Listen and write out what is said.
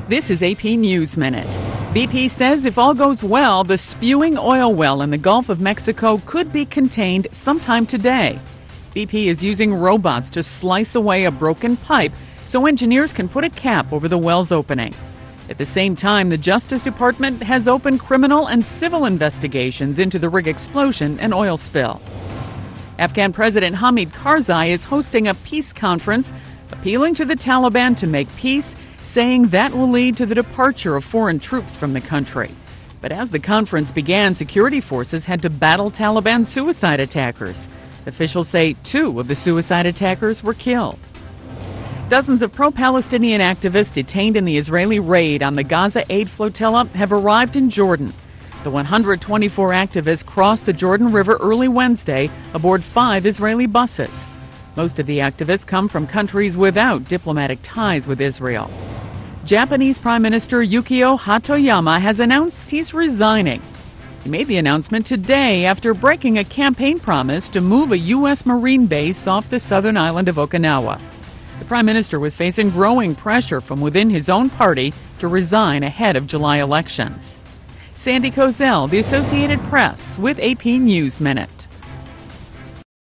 This is AP News Minute. BP says if all goes well, the spewing oil well in the Gulf of Mexico could be contained sometime today. BP is using robots to slice away a broken pipe so engineers can put a cap over the well's opening. At the same time, the Justice Department has opened criminal and civil investigations into the rig explosion and oil spill. Afghan President Hamid Karzai is hosting a peace conference, appealing to the Taliban to make peace, saying that will lead to the departure of foreign troops from the country. But as the conference began, security forces had to battle Taliban suicide attackers. Officials say 2 of the suicide attackers were killed. Dozens of pro-Palestinian activists detained in the Israeli raid on the Gaza aid flotilla have arrived in Jordan. The 124 activists crossed the Jordan River early Wednesday aboard 5 Israeli buses. Most of the activists come from countries without diplomatic ties with Israel. Japanese Prime Minister Yukio Hatoyama has announced he's resigning. He made the announcement today after breaking a campaign promise to move a U.S. Marine base off the southern island of Okinawa. The Prime Minister was facing growing pressure from within his own party to resign ahead of July elections. Sandy Kozel, The Associated Press, with AP News Minute.